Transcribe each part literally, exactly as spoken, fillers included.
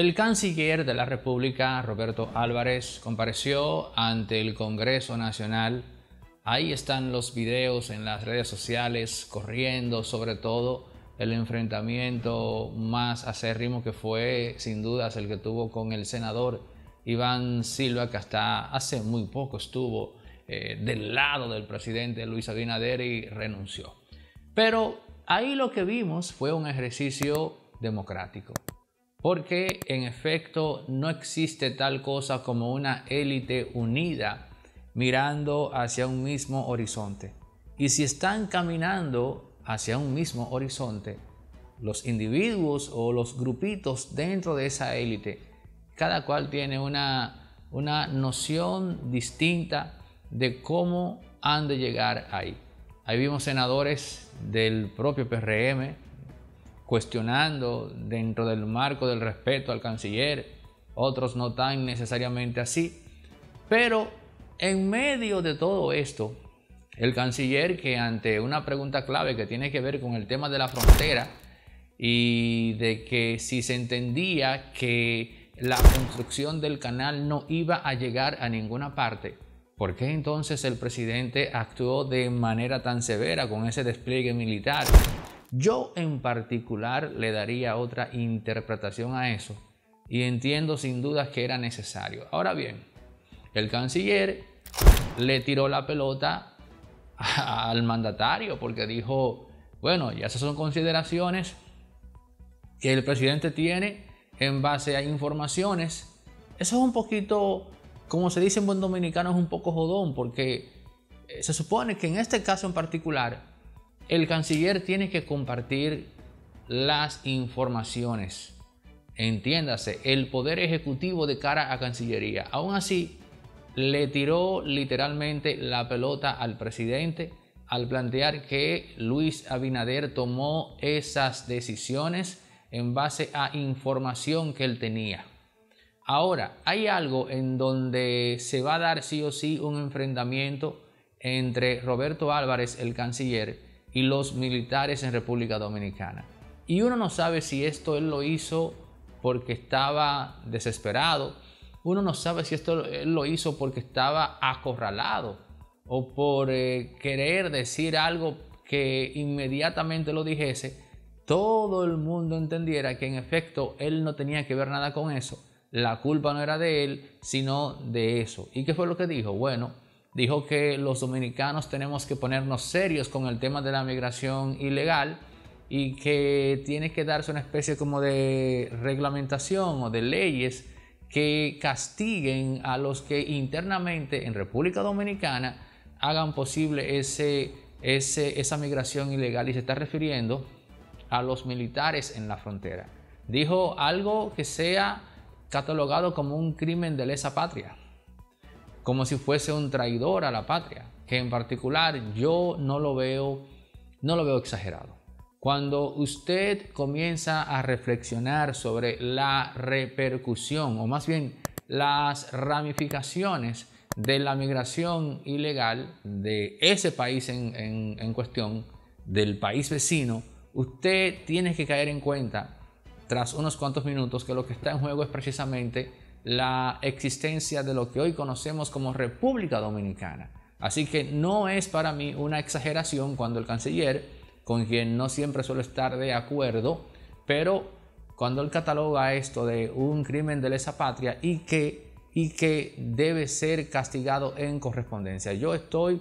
El canciller de la República, Roberto Álvarez, compareció ante el Congreso Nacional. Ahí están los videos en las redes sociales corriendo, sobre todo el enfrentamiento más acérrimo que fue sin dudas el que tuvo con el senador Iván Silva, que hasta hace muy poco estuvo eh, del lado del presidente Luis Abinader y renunció. Pero ahí lo que vimos fue un ejercicio democrático, porque en efecto no existe tal cosa como una élite unida mirando hacia un mismo horizonte. Y si están caminando hacia un mismo horizonte, los individuos o los grupitos dentro de esa élite, cada cual tiene una, una noción distinta de cómo han de llegar ahí. Ahí vimos senadores del propio P R M cuestionando dentro del marco del respeto al canciller, otros no tan necesariamente así, pero en medio de todo esto, el canciller, que ante una pregunta clave que tiene que ver con el tema de la frontera y de que si se entendía que la construcción del canal no iba a llegar a ninguna parte, ¿por qué entonces el presidente actuó de manera tan severa con ese despliegue militar? Yo en particular le daría otra interpretación a eso y entiendo sin duda que era necesario. Ahora bien, el canciller le tiró la pelota al mandatario porque dijo, bueno, ya esas son consideraciones que el presidente tiene en base a informaciones. Eso es un poquito, como se dice en buen dominicano, es un poco jodón, porque se supone que en este caso en particular el canciller tiene que compartir las informaciones. Entiéndase, el poder ejecutivo de cara a Cancillería. Aún así, le tiró literalmente la pelota al presidente al plantear que Luis Abinader tomó esas decisiones en base a información que él tenía. Ahora, hay algo en donde se va a dar sí o sí un enfrentamiento entre Roberto Álvarez, el canciller, y los militares en República Dominicana. Y uno no sabe si esto él lo hizo porque estaba desesperado, uno no sabe si esto él lo hizo porque estaba acorralado o por eh, querer decir algo que inmediatamente lo dijese, todo el mundo entendiera que en efecto él no tenía que ver nada con eso. La culpa no era de él, sino de eso. ¿Y qué fue lo que dijo? Bueno, dijo que los dominicanos tenemos que ponernos serios con el tema de la migración ilegal y que tiene que darse una especie como de reglamentación o de leyes que castiguen a los que internamente en República Dominicana hagan posible ese, ese, esa migración ilegal, y se está refiriendo a los militares en la frontera. Dijo algo que sea catalogado como un crimen de lesa patria, como si fuese un traidor a la patria, que en particular yo no lo veo, no lo veo exagerado. Cuando usted comienza a reflexionar sobre la repercusión, o más bien las ramificaciones de la migración ilegal de ese país en, en, en cuestión, del país vecino, usted tiene que caer en cuenta, tras unos cuantos minutos, que lo que está en juego es precisamente la existencia de lo que hoy conocemos como República Dominicana. Así que no es para mí una exageración cuando el canciller, con quien no siempre suelo estar de acuerdo, pero cuando él cataloga esto de un crimen de lesa patria y que, y que debe ser castigado en correspondencia, yo estoy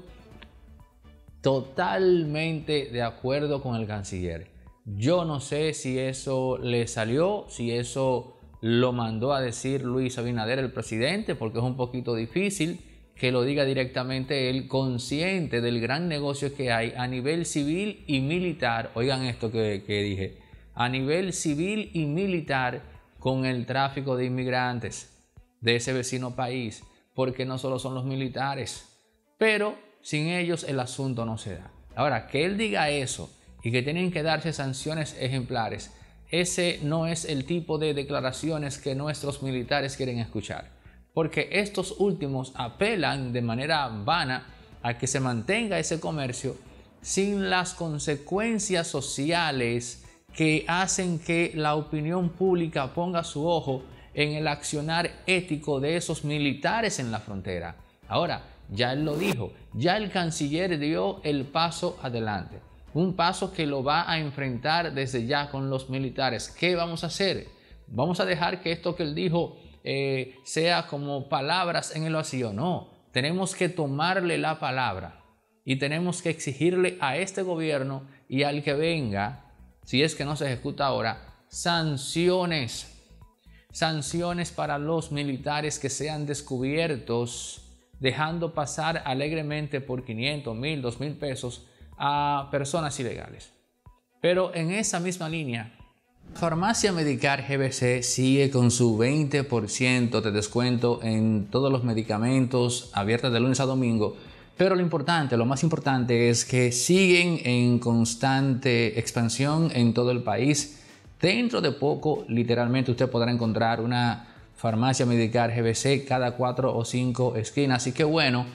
totalmente de acuerdo con el canciller. Yo no sé si eso le salió, si eso lo mandó a decir Luis Abinader, el presidente, porque es un poquito difícil que lo diga directamente él, consciente del gran negocio que hay a nivel civil y militar. Oigan esto que, que dije, a nivel civil y militar con el tráfico de inmigrantes de ese vecino país, porque no solo son los militares, pero sin ellos el asunto no se da. Ahora, que él diga eso y que tienen que darse sanciones ejemplares, ese no es el tipo de declaraciones que nuestros militares quieren escuchar, porque estos últimos apelan de manera vana a que se mantenga ese comercio sin las consecuencias sociales que hacen que la opinión pública ponga su ojo en el accionar ético de esos militares en la frontera. Ahora, ya él lo dijo, ya el canciller dio el paso adelante, un paso que lo va a enfrentar desde ya con los militares. ¿Qué vamos a hacer? ¿Vamos a dejar que esto que él dijo eh, sea como palabras en el vacío? No, tenemos que tomarle la palabra y tenemos que exigirle a este gobierno y al que venga, si es que no se ejecuta ahora, sanciones. Sanciones para los militares que sean descubiertos dejando pasar alegremente por quinientos, mil, dos mil pesos a personas ilegales. Pero en esa misma línea, Farmacia Medicar G B C sigue con su veinte por ciento de descuento en todos los medicamentos, abiertas de lunes a domingo. Pero lo importante, lo más importante es que siguen en constante expansión en todo el país. Dentro de poco, literalmente, usted podrá encontrar una Farmacia Medicar G B C cada cuatro o cinco esquinas. Así que bueno,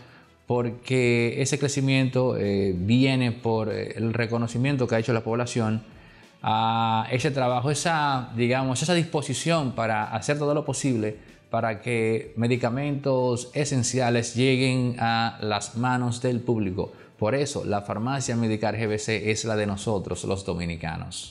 porque ese crecimiento eh, viene por el reconocimiento que ha hecho la población a ese trabajo, esa, digamos, esa disposición para hacer todo lo posible para que medicamentos esenciales lleguen a las manos del público. Por eso, la Farmacia Medicar G B C es la de nosotros, los dominicanos.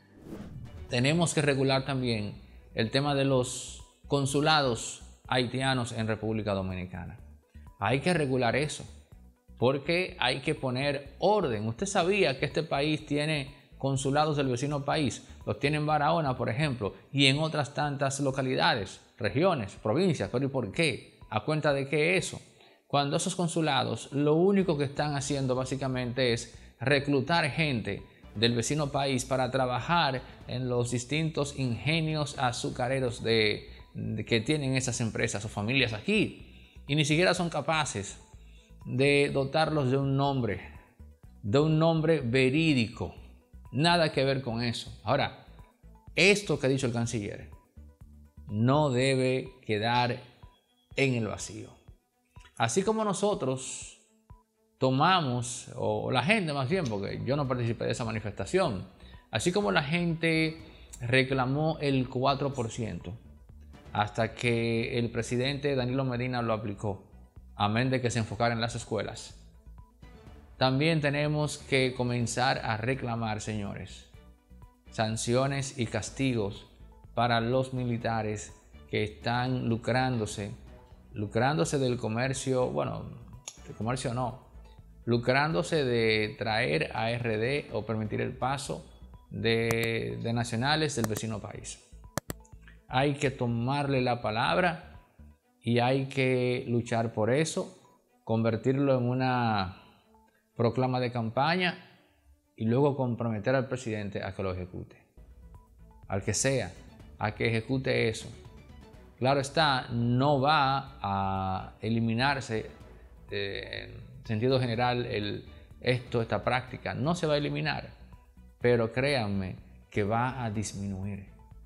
Tenemos que regular también el tema de los consulados haitianos en República Dominicana. Hay que regular eso, porque hay que poner orden. Usted sabía que este país tiene consulados del vecino país, los tiene en Barahona, por ejemplo, y en otras tantas localidades, regiones, provincias. ¿Pero y por qué? ¿A cuenta de qué eso? Cuando esos consulados lo único que están haciendo básicamente es reclutar gente del vecino país para trabajar en los distintos ingenios azucareros de, de que tienen esas empresas o familias aquí, y ni siquiera son capaces de dotarlos de un nombre, de un nombre verídico. Nada que ver con eso. Ahora, esto que ha dicho el canciller no debe quedar en el vacío. Así como nosotros tomamos, o la gente más bien, porque yo no participé de esa manifestación, así como la gente reclamó el cuatro por ciento hasta que el presidente Danilo Medina lo aplicó, amén de que se enfocara en las escuelas, también tenemos que comenzar a reclamar, señores, sanciones y castigos para los militares que están lucrándose, lucrándose del comercio, bueno, del comercio no, lucrándose de traer a R D o permitir el paso de, de nacionales del vecino país. Hay que tomarle la palabra y hay que luchar por eso, convertirlo en una proclama de campaña y luego comprometer al presidente a que lo ejecute, al que sea, a que ejecute eso. Claro está, no va a eliminarse eh, en sentido general el, esto, esta práctica, no se va a eliminar, pero créanme que va a disminuir.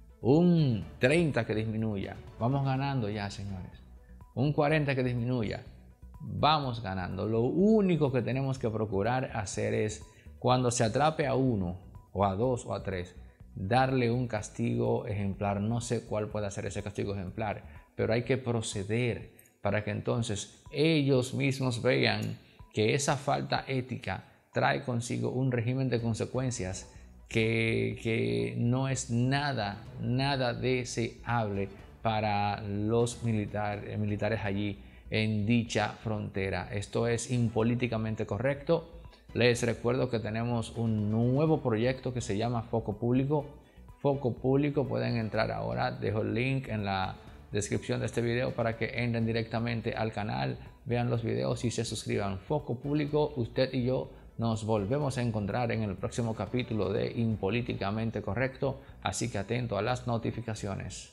Un treinta que disminuya, vamos ganando ya, señores. Un cuarenta que disminuya, vamos ganando. Lo único que tenemos que procurar hacer es, cuando se atrape a uno, o a dos, o a tres, darle un castigo ejemplar. No sé cuál puede ser ese castigo ejemplar, pero hay que proceder para que entonces ellos mismos vean que esa falta ética trae consigo un régimen de consecuencias que, que no es nada, nada deseable para los militar, militares allí en dicha frontera. Esto es impolíticamente correcto. Les recuerdo que tenemos un nuevo proyecto que se llama Foco Público. Foco Público, pueden entrar ahora, dejo el link en la descripción de este video para que entren directamente al canal, vean los videos y se suscriban. Foco Público, usted y yo nos volvemos a encontrar en el próximo capítulo de Impolíticamente Correcto, así que atento a las notificaciones.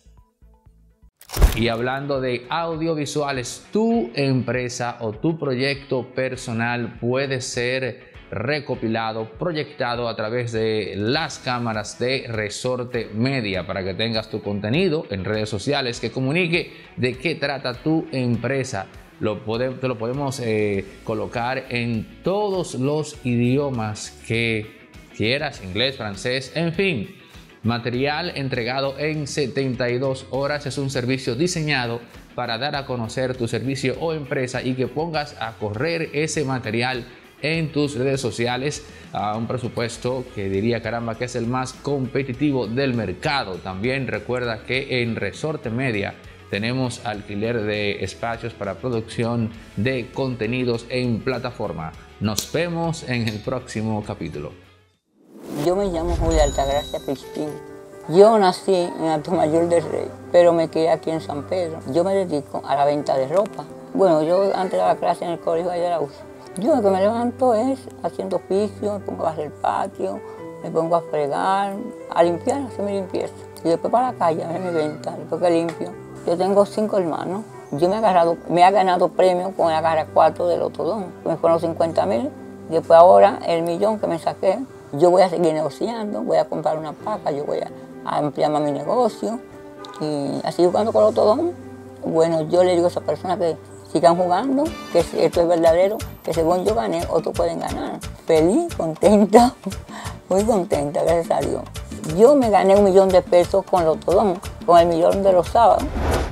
Y hablando de audiovisuales, tu empresa o tu proyecto personal puede ser recopilado, proyectado a través de las cámaras de Resorte Media para que tengas tu contenido en redes sociales que comunique de qué trata tu empresa. Lo pode, te lo podemos eh, colocar en todos los idiomas que quieras, inglés, francés, en fin. Material entregado en setenta y dos horas. Es un servicio diseñado para dar a conocer tu servicio o empresa y que pongas a correr ese material en tus redes sociales a un presupuesto que diría caramba que es el más competitivo del mercado. También recuerda que en Resorte Media tenemos alquiler de espacios para producción de contenidos en plataforma. Nos vemos en el próximo capítulo. Yo me llamo Julia Altagracia Crispín. Yo nací en Atomayor del Rey, pero me quedé aquí en San Pedro. Yo me dedico a la venta de ropa. Bueno, yo antes daba clase en el colegio de Arauz. Yo lo que me levanto es haciendo oficio, me pongo a hacer el patio, me pongo a fregar, a limpiar, a hacer mi limpieza. Y después para la calle, a ver mi venta, después que limpio. Yo tengo cinco hermanos. Yo me he, agarrado, me he ganado premios con el agarra cuatro del Otodón. Me fueron los cincuenta mil. Después ahora el millón que me saqué, yo voy a seguir negociando, voy a comprar una placa, yo voy a, a ampliar más mi negocio. Y así jugando con el Otodón, bueno, yo le digo a esa persona que sigan jugando, que esto es verdadero, que según yo gané, otros pueden ganar. Feliz, contenta, muy contenta, gracias a Dios. Yo me gané un millón de pesos con el Otodón, con el millón de los sábados.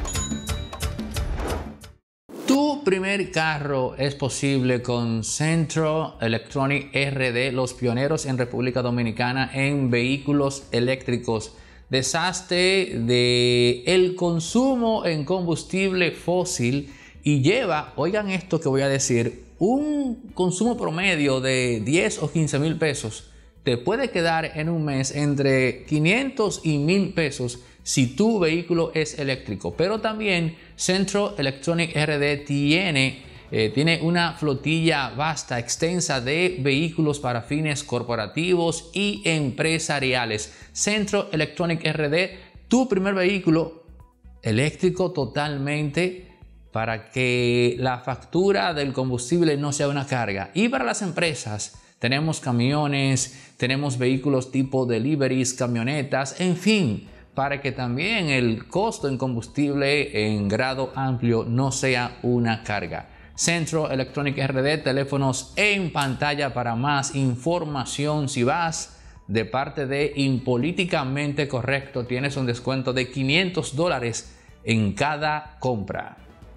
Tu primer carro es posible con Centro Electronic R D, los pioneros en República Dominicana en vehículos eléctricos. Deshazte de el consumo en combustible fósil y lleva, oigan esto que voy a decir, un consumo promedio de diez o quince mil pesos. Te puede quedar en un mes entre quinientos y mil pesos si tu vehículo es eléctrico. Pero también Centro Electronic R D tiene, eh, tiene una flotilla vasta, extensa de vehículos para fines corporativos y empresariales. Centro Electronic R D, tu primer vehículo eléctrico totalmente, para que la factura del combustible no sea una carga. Y para las empresas tenemos camiones, tenemos vehículos tipo deliveries, camionetas, en fin, para que también el costo en combustible en grado amplio no sea una carga. Centro Electronic R D, teléfonos en pantalla para más información. Si vas de parte de Impolíticamente Correcto, tienes un descuento de quinientos dólares en cada compra.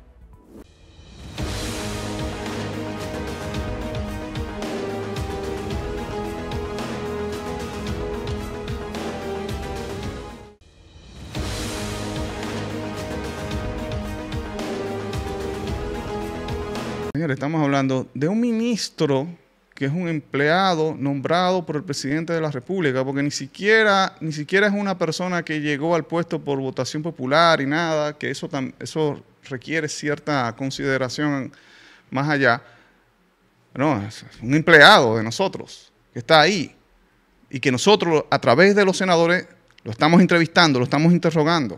Señores, estamos hablando de un ministro que es un empleado nombrado por el presidente de la República, porque ni siquiera, ni siquiera es una persona que llegó al puesto por votación popular y nada, que eso, eso requiere cierta consideración más allá. No, es un empleado de nosotros que está ahí y que nosotros a través de los senadores lo estamos entrevistando, lo estamos interrogando.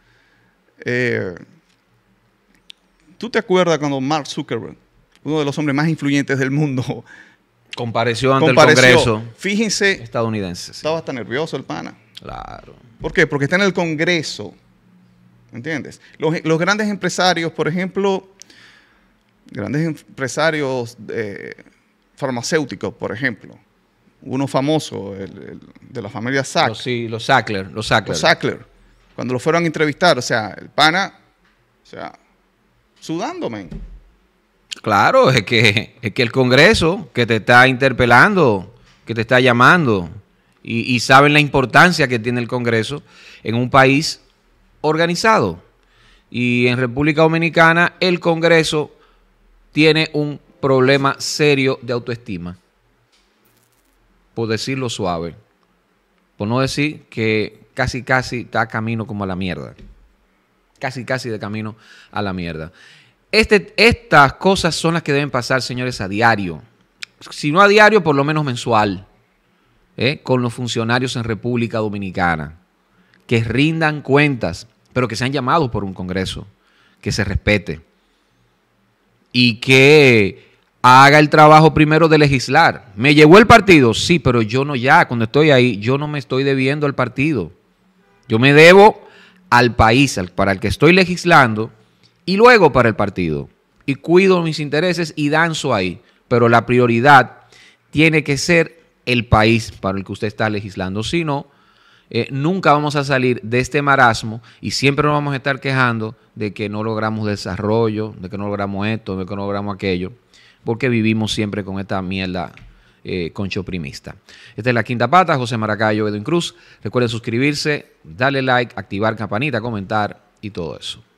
Eh, ¿Tú te acuerdas cuando Mark Zuckerberg, uno de los hombres más influyentes del mundo, compareció ante compareció, el Congreso fíjense, estadounidense? Sí. Estaba hasta nervioso el pana. Claro. ¿Por qué? Porque está en el Congreso. ¿Entiendes? Los, los grandes empresarios, por ejemplo, grandes empresarios eh, farmacéuticos, por ejemplo, uno famoso, el, el, de la familia Sack. Los, sí, los Sackler. Los Sackler. Los Sackler. Cuando lo fueron a entrevistar, o sea, el pana, o sea, sudándome. Claro, es que, es que el Congreso que te está interpelando, que te está llamando, y, y saben la importancia que tiene el Congreso en un país organizado. Y en República Dominicana el Congreso tiene un problema serio de autoestima, por decirlo suave, por no decir que casi casi está camino como a la mierda, casi casi de camino a la mierda. Este, estas cosas son las que deben pasar, señores, a diario, si no a diario, por lo menos mensual, ¿eh? Con los funcionarios en República Dominicana, que rindan cuentas, pero que sean llamados por un Congreso, que se respete y que haga el trabajo primero de legislar. ¿Me llegó el partido? Sí, pero yo no ya, cuando estoy ahí, yo no me estoy debiendo al partido. Yo me debo al país al, para el que estoy legislando y luego para el partido. Y cuido mis intereses y danzo ahí. Pero la prioridad tiene que ser el país para el que usted está legislando. Si no, eh, nunca vamos a salir de este marasmo y siempre nos vamos a estar quejando de que no logramos desarrollo, de que no logramos esto, de que no logramos aquello, porque vivimos siempre con esta mierda eh, conchoprimista. Esta es La Quinta Pata, José Maracayo, Edwin Cruz. Recuerden suscribirse, darle like, activar campanita, comentar y todo eso.